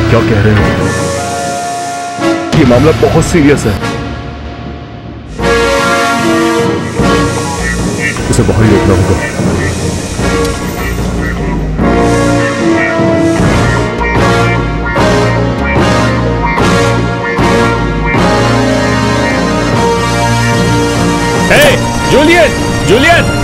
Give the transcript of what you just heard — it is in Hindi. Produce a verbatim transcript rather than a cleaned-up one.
क्या कह रहे हो? ये मामला बहुत सीरियस है, उसे बाहर ही रोकना होगा। हे, जूलियन, जूलियन,